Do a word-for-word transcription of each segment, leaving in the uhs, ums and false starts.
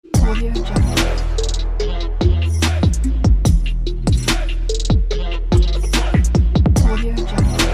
Audio Jungle. Audio Jungle.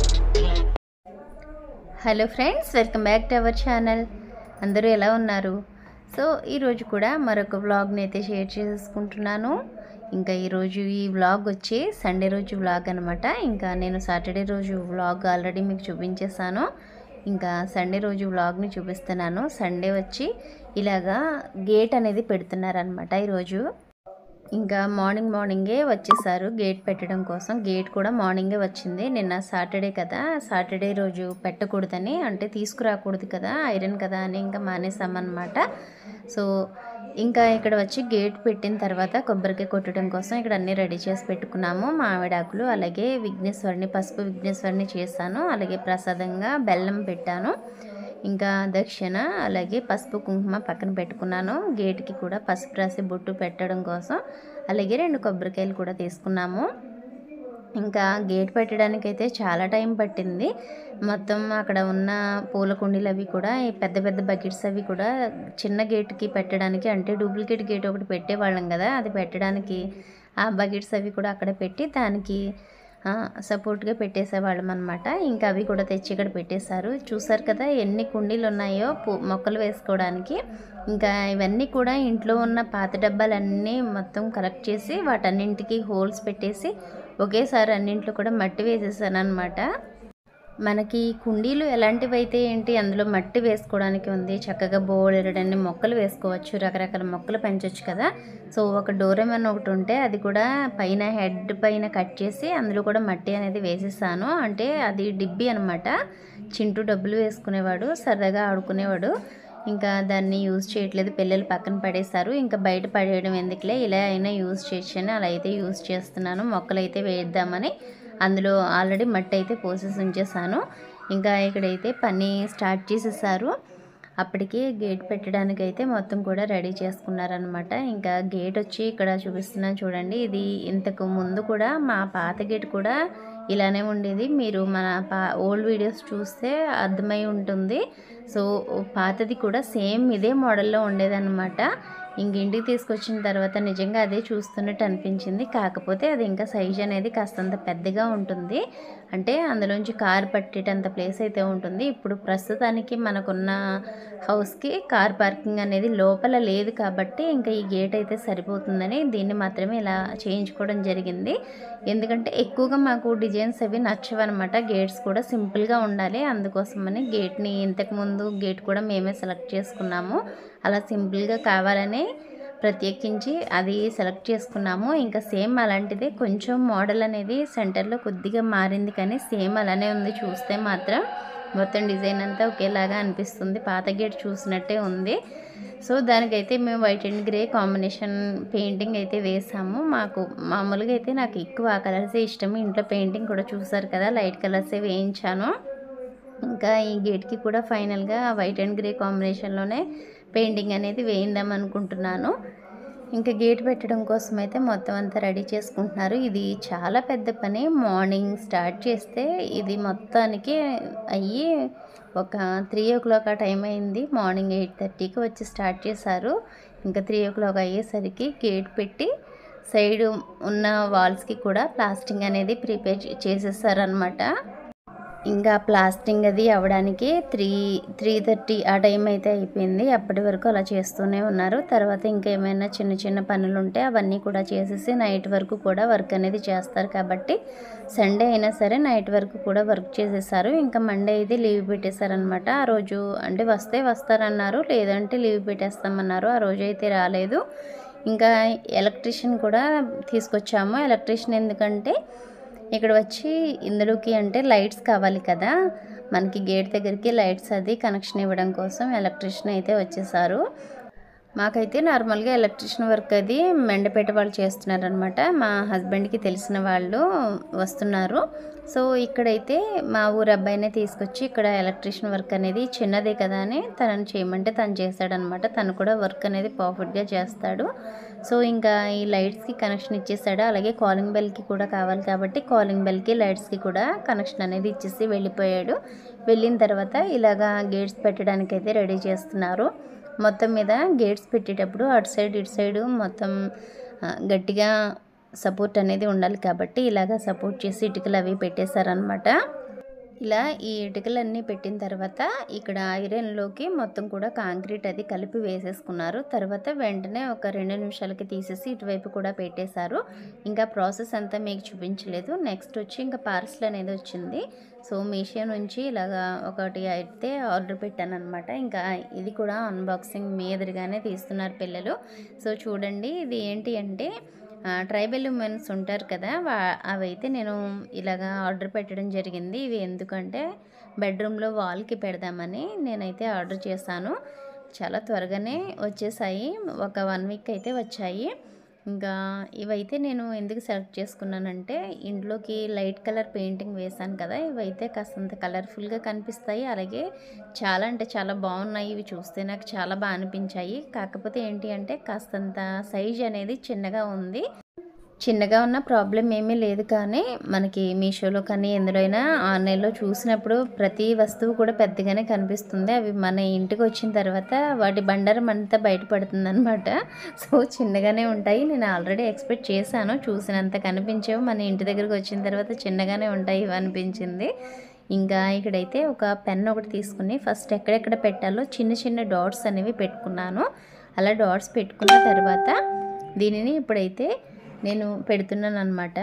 Hello friends, welcome back to our channel. అందరూ ఎలా ఉన్నారు? So ఈరోజు కూడా మరొక వ్లాగ్ని అయితే షేర్ చేసుకుంటున్నాను. ఇంకా ఈరోజు ఈ వ్లాగ్ వచ్చి సండే రోజు వ్లాగ్ అనమాట. ఇంకా నేను సాటర్డే రోజు వ్లాగ్ ఆల్రెడీ మీకు చూపించేసాను. ఇంకా సండే రోజు వ్లాగ్ని చూపిస్తున్నాను. సండే వచ్చి ఇలాగా గేట్ అనేది పెడుతున్నారనమాట ఈరోజు. ఇంకా మార్నింగ్ మార్నింగే వచ్చేసారు గేట్ పెట్టడం కోసం. గేట్ కూడా మార్నింగే వచ్చింది. నిన్న సాటర్డే కదా, సాటర్డే రోజు పెట్టకూడదని, అంటే తీసుకురాకూడదు కదా, ఐరన్ కదా అని ఇంకా మానేసామన్నమాట. సో ఇంకా ఇక్కడ వచ్చి గేట్ పెట్టిన తర్వాత కొబ్బరికాయ కొట్టడం కోసం ఇక్కడ అన్నీ రెడీ చేసి పెట్టుకున్నాము. మామిడాకులు, అలాగే విఘ్నేశ్వరిని, పసుపు విఘ్నేశ్వరిని చేశాను. అలాగే ప్రసాదంగా బెల్లం పెట్టాను. ఇంకా దక్షిణ, అలాగే పసుపు కుంకుమ పక్కన పెట్టుకున్నాను. గేట్కి కూడా పసుపు రాసి బొట్టు పెట్టడం కోసం. అలాగే రెండు కొబ్బరికాయలు కూడా తీసుకున్నాము. ఇంకా గేట్ పెట్టడానికి అయితే చాలా టైం పట్టింది. మొత్తం అక్కడ ఉన్న పూల కుండీలు అవి కూడా, పెద్ద పెద్ద బకెట్స్ అవి కూడా చిన్న గేట్కి పెట్టడానికి, అంటే డూప్లికేట్ గేట్ ఒకటి పెట్టేవాళ్ళం కదా, అది పెట్టడానికి ఆ బకెట్స్ అవి కూడా అక్కడ పెట్టి దానికి సపోర్ట్గా పెట్టేసేవాళ్ళం అనమాట. ఇంకా అవి కూడా తెచ్చి ఇక్కడ పెట్టేశారు. చూసారు కదా ఎన్ని కుండీలు ఉన్నాయో పూ మొక్కలు వేసుకోవడానికి. ఇంకా ఇవన్నీ కూడా ఇంట్లో ఉన్న పాత డబ్బాలన్నీ మొత్తం కలెక్ట్ చేసి వాటన్నింటికి హోల్స్ పెట్టేసి ఒకేసారి అన్నింట్లో కూడా మట్టి వేసేసాను అనమాట. మనకి కుండీలు ఎలాంటివి అయితే ఏంటి, అందులో మట్టి వేసుకోవడానికి ఉంది. చక్కగా బోలెడన్ని మొక్కలు వేసుకోవచ్చు, రకరకాల మొక్కలు పెంచవచ్చు కదా. సో ఒక డోరెమన్ ఒకటి ఉంటే అది కూడా పైన హెడ్ పైన కట్ చేసి అందులో కూడా మట్టి అనేది వేసేసాను. అంటే అది డిబ్బి అనమాట. చింటూ డబ్బులు వేసుకునేవాడు, సరదాగా ఆడుకునేవాడు. ఇంకా దాన్ని యూజ్ చేయట్లేదు, పిల్లలు పక్కన పడేశారు. ఇంకా బయట పడేయడం ఎందుకులే, ఇలా అయినా యూజ్ చేయొచ్చని అలా అయితే యూజ్ చేస్తున్నాను. మొక్కలు అయితే వేద్దామని అందులో ఆల్రెడీ మట్టి అయితే పోసేసి ఉంచేసాను. ఇంకా ఇక్కడైతే పని స్టార్ట్ చేసేసారు. అప్పటికి గేట్ పెట్టడానికి అయితే మొత్తం కూడా రెడీ చేసుకున్నారనమాట. ఇంకా గేట్ వచ్చి ఇక్కడ చూపిస్తున్నాను చూడండి. ఇది ఇంతకు ముందు కూడా మా పాత గేట్ కూడా ఇలానే ఉండేది. మీరు మన పా ఓల్డ్ వీడియోస్ చూస్తే అర్థమై ఉంటుంది. సో పాతది కూడా సేమ్ ఇదే మోడల్లో ఉండేదన్నమాట. ఇంక ఇంటికి తీసుకొచ్చిన తర్వాత నిజంగా అదే చూస్తున్నట్టు అనిపించింది. కాకపోతే అది ఇంకా సైజ్ అనేది కాస్తంత పెద్దగా ఉంటుంది. అంటే అందులోంచి కార్ పట్టేటంత ప్లేస్ అయితే ఉంటుంది. ఇప్పుడు ప్రస్తుతానికి మనకున్న హౌస్కి కార్ పార్కింగ్ అనేది లోపల లేదు కాబట్టి ఇంకా ఈ గేట్ అయితే సరిపోతుందని దీన్ని మాత్రమే ఇలా చేయించుకోవడం జరిగింది. ఎందుకంటే ఎక్కువగా మాకు డిజైన్స్ అవి నచ్చవన్నమాట. గేట్స్ కూడా సింపుల్గా ఉండాలి. అందుకోసమని గేట్ని ఇంతకుముందు గేట్ కూడా మేమే సెలెక్ట్ చేసుకున్నాము. అలా సింపుల్గా కావాలని ప్రత్యేకించి అది సెలెక్ట్ చేసుకున్నాము. ఇంకా సేమ్ అలాంటిదే, కొంచెం మోడల్ అనేది సెంటర్లో కొద్దిగా మారింది కానీ సేమ్ అలానే ఉంది. చూస్తే మాత్రం మొత్తం డిజైన్ అంతా ఒకేలాగా అనిపిస్తుంది. పాత గేట్ చూసినట్టే ఉంది. సో దానికైతే మేము white and grey combination painting అయితే వేసాము. మాకు మామూలుగా అయితే నాకు ఎక్కువ ఆ కలర్సే ఇష్టం. ఇంట్లో పెయింటింగ్ కూడా చూసారు కదా, లైట్ కలర్సే వేయించాను. ఇంకా ఈ గేట్కి కూడా ఫైనల్గా వైట్ అండ్ గ్రే కాంబినేషన్లోనే పెయింటింగ్ అనేది వేయిందాం అనుకుంటున్నాను. ఇంకా గేట్ పెట్టడం కోసం అయితే మొత్తం అంతా రెడీ చేసుకుంటున్నారు. ఇది చాలా పెద్ద పని. మార్నింగ్ స్టార్ట్ చేస్తే ఇది మొత్తానికి అయ్యి ఒక త్రీ ఓ క్లాక్ ఆ టైం అయింది. మార్నింగ్ ఎయిట్ థర్టీకి వచ్చి స్టార్ట్ చేశారు. ఇంకా త్రీ ఓ క్లాక్ అయ్యేసరికి గేట్ పెట్టి సైడ్ ఉన్న వాల్స్కి కూడా ప్లాస్టింగ్ అనేది ప్రిపేర్ చేసేసారనమాట. ఇంకా ప్లాస్టింగ్ అది అవ్వడానికి త్రీ త్రీ థర్టీ ఆ టైం అయితే అయిపోయింది. అప్పటి వరకు అలా చేస్తూనే ఉన్నారు. తర్వాత ఇంకేమైనా చిన్న చిన్న పనులు ఉంటే అవన్నీ కూడా చేసేసి నైట్ వరకు కూడా వర్క్ అనేది చేస్తారు. కాబట్టి సండే అయినా సరే నైట్ వరకు కూడా వర్క్ చేసేసారు. ఇంకా మండే అయితే లీవ్ పెట్టేశారనమాట. ఆ రోజు అంటే వస్తే వస్తారన్నారు, లేదంటే లీవ్ పెట్టేస్తామన్నారు. ఆ రోజు అయితే రాలేదు. ఇంకా ఎలక్ట్రీషియన్ కూడా తీసుకొచ్చాము. ఎలక్ట్రీషియన్ ఎందుకంటే ఇక్కడ వచ్చి ఇందులోకి అంటే లైట్స్ కావాలి కదా, మనకి గేట్ దగ్గరికి లైట్స్ అది కనెక్షన్ ఇవ్వడం కోసం ఎలక్ట్రీషియన్ అయితే వచ్చేసారు. మాకైతే నార్మల్గా ఎలక్ట్రీషియన్ వర్క్ అది మెండపేట వాళ్ళు చేస్తున్నారనమాట. మా హస్బెండ్కి తెలిసిన వాళ్ళు వస్తున్నారు. సో ఇక్కడైతే మా ఊరు అబ్బాయినే తీసుకొచ్చి ఇక్కడ ఎలక్ట్రీషియన్ వర్క్ అనేది చిన్నదే కదా అని తనని చేయమంటే తను చేస్తాడనమాట. తను కూడా వర్క్ అనేది పర్ఫెక్ట్గా చేస్తాడు. సో ఇంకా ఈ లైట్స్కి కనెక్షన్ ఇచ్చేసాడు. అలాగే కాలింగ్ బెల్కి కూడా కావాలి కాబట్టి కాలింగ్ బెల్కి లైట్స్కి కూడా కనెక్షన్ అనేది ఇచ్చేసి వెళ్ళిపోయాడు. వెళ్ళిన తర్వాత ఇలాగా గేట్స్ పెట్టడానికి అయితే రెడీ చేస్తున్నారు. మొత్తం మీద గేట్స్ పెట్టేటప్పుడు అటు సైడ్ ఇటు సైడు మొత్తం గట్టిగా సపోర్ట్ అనేది ఉండాలి కాబట్టి ఇలాగ సపోర్ట్ చేసి ఇటుకలు అవి పెట్టేశారనమాట. ఇలా ఈ ఇటుకలన్నీ పెట్టిన తర్వాత ఇక్కడ ఐరన్లోకి మొత్తం కూడా కాంక్రీట్ అది కలిపి వేసేసుకున్నారు. తర్వాత వెంటనే ఒక రెండు నిమిషాలకి తీసేసి ఇటువైపు కూడా పెట్టేశారు. ఇంకా ప్రాసెస్ అంతా మీకు చూపించలేదు. నెక్స్ట్ వచ్చి ఇంకా పార్సల్ అనేది వచ్చింది. సో మీషో నుంచి ఇలాగా ఒకటి అయితే ఆర్డర్ పెట్టాను అనమాట. ఇంకా ఇది కూడా అన్బాక్సింగ్ మీ ఎదురుగానే తీస్తున్నారు పిల్లలు. సో చూడండి, ఇది ఏంటి అంటే ట్రైబల్ ఉమెన్స్ ఉంటారు కదా, వా అవైతే నేను ఇలాగా ఆర్డర్ పెట్టడం జరిగింది. ఇవి ఎందుకంటే బెడ్రూమ్లో వాల్కి పెడదామని నేనైతే ఆర్డర్ చేశాను. చాలా త్వరగానే వచ్చేసాయి, ఒక వన్ వీక్ అయితే వచ్చాయి. ఇంకా ఇవైతే నేను ఎందుకు సెలెక్ట్ చేసుకున్నానంటే ఇంట్లోకి లైట్ కలర్ పెయింటింగ్ వేశాను కదా, ఇవైతే కాస్తంత కలర్ఫుల్గా కనిపిస్తాయి. అలాగే చాలా అంటే చాలా బాగున్నాయి. ఇవి చూస్తే నాకు చాలా బాగా అనిపించాయి. కాకపోతే ఏంటి అంటే కాస్తంత సైజ్ అనేది చిన్నగా ఉంది. చిన్నగా ఉన్న ప్రాబ్లం ఏమీ లేదు, కానీ మనకి మీషోలో కానీ ఎందులో అయినా ఆన్లైన్లో చూసినప్పుడు ప్రతి వస్తువు కూడా పెద్దగానే కనిపిస్తుంది. అవి మన ఇంటికి వచ్చిన తర్వాత వాటి బండారం అంతా బయటపడుతుంది అనమాట. సో చిన్నగానే ఉంటాయి. నేను ఆల్రెడీ ఎక్స్పెక్ట్ చేశాను, చూసినంత కనిపించేవి మన ఇంటి దగ్గరికి వచ్చిన తర్వాత చిన్నగానే ఉంటాయి ఇవి అనిపించింది. ఇంకా ఇక్కడైతే ఒక పెన్ ఒకటి తీసుకుని ఫస్ట్ ఎక్కడెక్కడ పెట్టాలో చిన్న చిన్న డాట్స్ అనేవి పెట్టుకున్నాను. అలా డాట్స్ పెట్టుకున్న తర్వాత దీనిని ఇప్పుడైతే నేను పెడుతున్నాను అనమాట.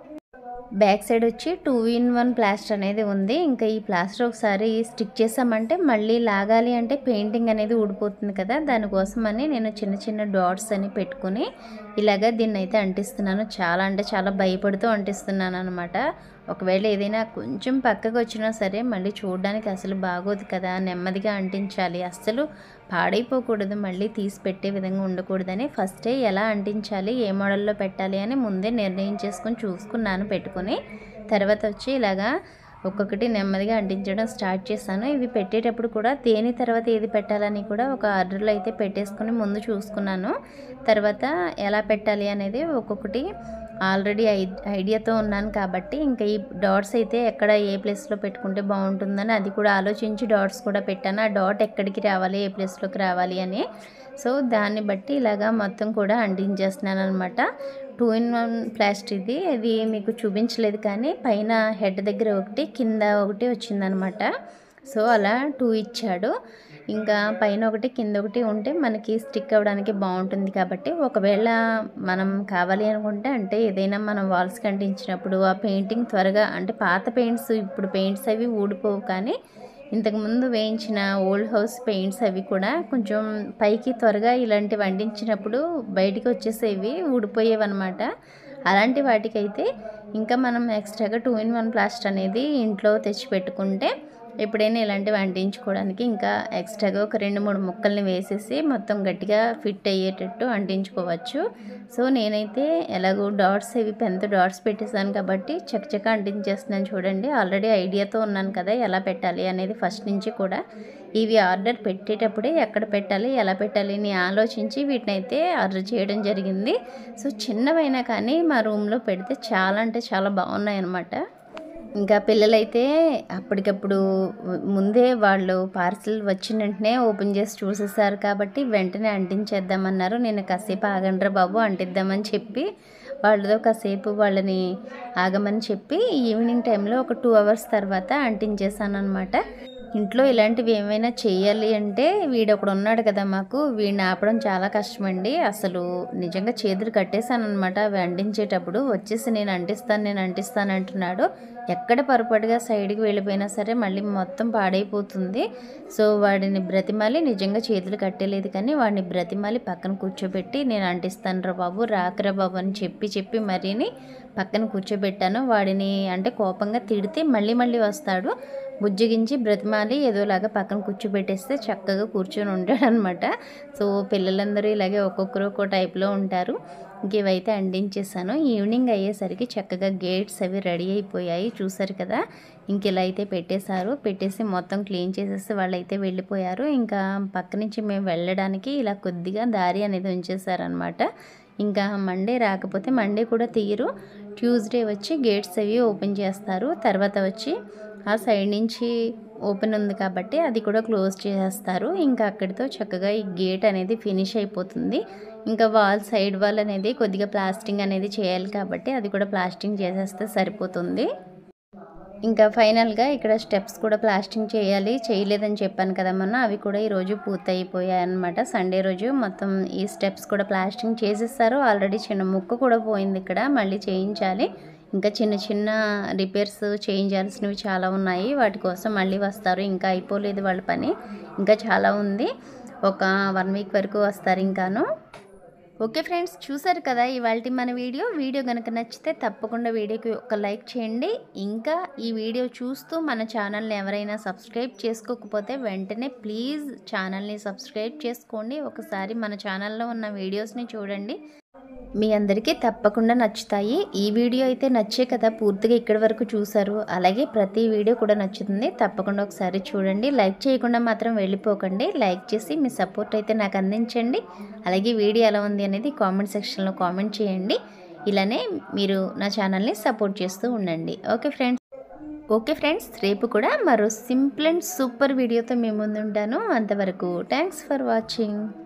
బ్యాక్ సైడ్ వచ్చి టూ ఇన్ వన్ ప్లాస్టర్ అనేది ఉంది. ఇంకా ఈ ప్లాస్టర్ ఒకసారి స్టిక్ చేసామంటే మళ్ళీ లాగాలి అంటే పెయింటింగ్ అనేది ఊడిపోతుంది కదా, దానికోసమని నేను చిన్న చిన్న డాట్స్ అని పెట్టుకుని ఇలాగ దీన్ని అయితే అంటిస్తున్నాను. చాలా అంటే చాలా భయపడుతూ అంటిస్తున్నాను అనమాట. ఒకవేళ ఏదైనా కొంచెం పక్కకు వచ్చినా సరే మళ్ళీ చూడడానికి అసలు బాగోదు కదా, నెమ్మదిగా అంటించాలి, అస్సలు పాడైపోకూడదు, మళ్ళీ తీసి పెట్టే విధంగా ఉండకూడదని ఫస్టే ఎలా అంటించాలి, ఏ మోడల్లో పెట్టాలి అని ముందే నిర్ణయం చేసుకొని చూసుకున్నాను పెట్టుకొని. తర్వాత వచ్చి ఇలాగా ఒక్కొక్కటి నెమ్మదిగా అంటించడం స్టార్ట్ చేశాను. ఇవి పెట్టేటప్పుడు కూడా దేని తర్వాత ఏది పెట్టాలని కూడా ఒక ఆర్డర్లో అయితే పెట్టేసుకొని ముందు చూసుకున్నాను. తర్వాత ఎలా పెట్టాలి అనేది ఒక్కొక్కటి ఆల్రెడీ ఐ ఐడియాతో ఉన్నాను కాబట్టి ఇంకా ఈ డాట్స్ అయితే ఎక్కడ ఏ ప్లేస్లో పెట్టుకుంటే బాగుంటుందని అది కూడా ఆలోచించి డాట్స్ కూడా పెట్టాను. ఆ డాట్ ఎక్కడికి రావాలి, ఏ ప్లేస్లోకి రావాలి అని. సో దాన్ని బట్టి ఇలాగా మొత్తం కూడా అంటించేస్తున్నాను అనమాట. టూ ఇన్ వన్ ప్లాస్టర్ ఇది అది మీకు చూపించలేదు, కానీ పైన హెడ్ దగ్గర ఒకటి కింద ఒకటి వచ్చిందనమాట. సో అలా టూ ఇచ్చాడు. ఇంకా పైన ఒకటి కింద ఒకటి ఉంటే మనకి స్టిక్ అవ్వడానికి బాగుంటుంది కాబట్టి ఒకవేళ మనం కావాలి అనుకుంటే అంటే ఏదైనా మనం వాల్స్కి అంటించినప్పుడు ఆ పెయింటింగ్ త్వరగా అంటే పాత పెయింట్స్ ఇప్పుడు పెయింట్స్ అవి ఊడిపోవు, కానీ ఇంతకుముందు వేయించిన ఓల్డ్ హౌస్ పెయింట్స్ అవి కూడా కొంచెం పైకి త్వరగా ఇలాంటివి అంటించినప్పుడు బయటికి వచ్చేసేవి, ఊడిపోయేవి అనమాట. అలాంటి వాటికైతే ఇంకా మనం ఎక్స్ట్రాగా టూ ఇన్ వన్ ప్లాస్టర్ అనేది ఇంట్లో తెచ్చి పెట్టుకుంటే ఎప్పుడైనా ఇలాంటివి అంటించుకోవడానికి ఇంకా ఎక్స్ట్రాగా ఒక రెండు మూడు ముక్కల్ని వేసేసి మొత్తం గట్టిగా ఫిట్ అయ్యేటట్టు అంటించుకోవచ్చు. సో నేనైతే ఎలాగో డాట్స్ ఇవి పెన్తో డాట్స్ పెట్టేసాను కాబట్టి చకచక అంటించేస్తున్నాను. చూడండి, ఆల్రెడీ ఐడియాతో ఉన్నాను కదా ఎలా పెట్టాలి అనేది ఫస్ట్ నుంచి కూడా. ఇవి ఆర్డర్ పెట్టేటప్పుడే ఎక్కడ పెట్టాలి ఎలా పెట్టాలి అని ఆలోచించి వీటినైతే ఆర్డర్ చేయడం జరిగింది. సో చిన్నవైనా కానీ మా రూమ్లో పెడితే చాలా అంటే చాలా బాగున్నాయి అన్నమాట. ఇంకా పిల్లలైతే అప్పటికప్పుడు ముందే వాళ్ళు పార్సిల్ వచ్చిన వెంటనే ఓపెన్ చేసి చూసేసారు కాబట్టి వెంటనే అంటించేద్దామన్నారు. నేను కాసేపు ఆగండ్రా బాబు అంటిద్దామని చెప్పి వాళ్ళతో కాసేపు వాళ్ళని ఆగమని చెప్పి ఈవినింగ్ టైంలో ఒక టూ అవర్స్ తర్వాత అంటించేసాను అనమాట. ఇంట్లో ఇలాంటివి ఏమైనా చేయాలి అంటే వీడొకడు ఉన్నాడు కదా మాకు, వీడిని ఆపడం చాలా కష్టమండి. అసలు నిజంగా చేతులు కట్టేశాను అనమాట. అవి అంటించేటప్పుడు వచ్చేసి నేను అంటిస్తాను నేను అంటిస్తాను అంటున్నాడు. ఎక్కడ పొరపాటుగా సైడ్కి వెళ్ళిపోయినా సరే మళ్ళీ మొత్తం పాడైపోతుంది. సో వాడిని బ్రతిమాలి, నిజంగా చేతులు కట్టేలేదు కానీ వాడిని బ్రతిమాలి పక్కన కూర్చోబెట్టి నేను అంటిస్తాను రా బాబు రాకరా బాబు అని చెప్పి చెప్పి మరీని పక్కన కూర్చోబెట్టాను. వాడిని అంటే కోపంగా తిడితే మళ్ళీ మళ్ళీ వస్తాడు, బుజ్జగించి బ్రతిమాలి ఏదోలాగా పక్కన కూర్చోబెట్టేస్తే చక్కగా కూర్చొని ఉంటాడు అనమాట. సో పిల్లలందరూ ఇలాగే ఒక్కొక్కరు ఒక్కో టైప్లో ఉంటారు. ఇంక ఇవైతే అంటించేసాను. ఈవినింగ్ అయ్యేసరికి చక్కగా గేట్స్ అవి రెడీ అయిపోయాయి, చూసారు కదా. ఇంక ఇలా అయితే పెట్టేశారు. పెట్టేసి మొత్తం క్లీన్ చేసేసి వాళ్ళైతే వెళ్ళిపోయారు. ఇంకా పక్క నుంచి మేము వెళ్ళడానికి ఇలా కొద్దిగా దారి అనేది ఉంచేసారనమాట. ఇంకా మండే రాకపోతే మండే కూడా తీయరు, ట్యూస్డే వచ్చి గేట్స్ అవి ఓపెన్ చేస్తారు. తర్వాత వచ్చి ఆ సైడ్ నుంచి ఓపెన్ ఉంది కాబట్టి అది కూడా క్లోజ్ చేసేస్తారు. ఇంకా అక్కడితో చక్కగా ఈ గేట్ అనేది ఫినిష్ అయిపోతుంది. ఇంకా వాల్ సైడ్ వాల్ అనేది కొద్దిగా ప్లాస్టింగ్ అనేది చేయాలి కాబట్టి అది కూడా ప్లాస్టింగ్ చేసేస్తే సరిపోతుంది. ఇంకా ఫైనల్గా ఇక్కడ స్టెప్స్ కూడా ప్లాస్టింగ్ చేయాలి, చేయలేదని చెప్పాను కదా మొన్న, అవి కూడా ఈరోజు పూర్తయిపోయాయి అన్నమాట. సండే రోజు మొత్తం ఈ స్టెప్స్ కూడా ప్లాస్టింగ్ చేసేస్తారు. ఆల్రెడీ చిన్న ముక్క కూడా పోయింది, ఇక్కడ మళ్ళీ చేయించాలి. ఇంకా చిన్న చిన్న రిపేర్స్ చేయించాల్సినవి చాలా ఉన్నాయి, వాటి కోసం మళ్ళీ వస్తారు. ఇంకా అయిపోలేదు వాళ్ళ పని, ఇంకా చాలా ఉంది. ఒక వన్ వీక్ వరకు వస్తారు ఇంకాను. ఓకే ఫ్రెండ్స్, చూసారు కదా ఇవాల్టి మన వీడియో. వీడియో కనుక నచ్చితే తప్పకుండా వీడియోకి ఒక లైక్ చేయండి. ఇంకా ఈ వీడియో చూస్తూ మన ఛానల్ని ఎవరైనా సబ్స్క్రైబ్ చేసుకోకపోతే వెంటనే ప్లీజ్ ఛానల్ని సబ్స్క్రైబ్ చేసుకోండి. ఒకసారి మన ఛానల్లో ఉన్న వీడియోస్ని చూడండి, మీ అందరికీ తప్పకుండా నచ్చుతాయి. ఈ వీడియో అయితే నచ్చే కదా పూర్తిగా ఇక్కడి వరకు చూసారు, అలాగే ప్రతి వీడియో కూడా నచ్చుతుంది. తప్పకుండా ఒకసారి చూడండి, లైక్ చేయకుండా మాత్రం వెళ్ళిపోకండి. లైక్ చేసి మీ సపోర్ట్ అయితే నాకు అందించండి. అలాగే వీడియో ఎలా ఉంది అనేది కామెంట్ సెక్షన్లో కామెంట్ చేయండి. ఇలానే మీరు నా ఛానల్ని సపోర్ట్ చేస్తూ ఉండండి. ఓకే ఫ్రెండ్స్ ఓకే ఫ్రెండ్స్ రేపు కూడా మరో సింపుల్ అండ్ సూపర్ వీడియోతో మీ ముందు ఉంటాను. అంతవరకు థ్యాంక్స్ ఫర్ వాచింగ్.